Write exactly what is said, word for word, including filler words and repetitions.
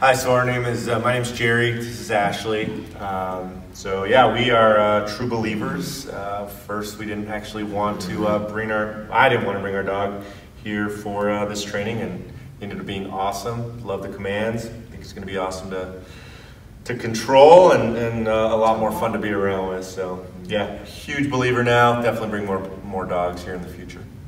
Hi, so our name is, uh, my name's Jerry, this is Ashley. Um, so yeah, we are uh, true believers. Uh, first, we didn't actually want to uh, bring our, I didn't want to bring our dog here for uh, this training, and it ended up being awesome. Love the commands. I think it's going to be awesome to to control and, and uh, a lot more fun to be around with. So yeah, huge believer now. Definitely bring more, more dogs here in the future.